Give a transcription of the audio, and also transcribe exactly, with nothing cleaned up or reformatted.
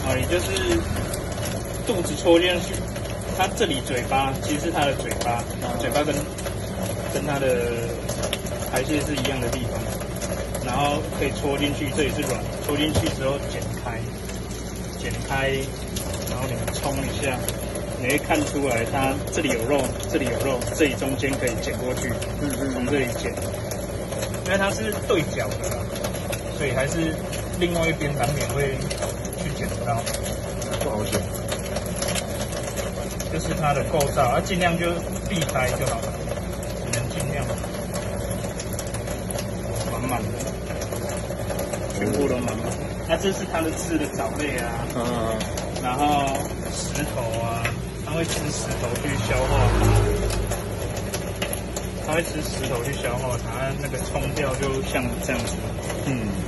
啊，也就是肚子戳进去，它这里嘴巴其实是它的嘴巴，嘴巴跟跟它的排泄是一样的地方，然后可以戳进去，这里是软，戳进去之后剪开，剪开，然后你们冲一下，你会看出来它这里有肉，这里有肉，这里中间可以剪过去，嗯嗯，从这里剪，因为它是对角的啦，所以还是另外一边难免会去剪到， 不好剪。 这是它的构造，啊，尽量就避开就好了，只能尽量满满的，全部都满满。那、啊、这是它的吃的藻类啊，嗯嗯，然后石头啊，它会吃石头去消化它，它会吃石头去消化它，那个冲掉就像这样子，嗯。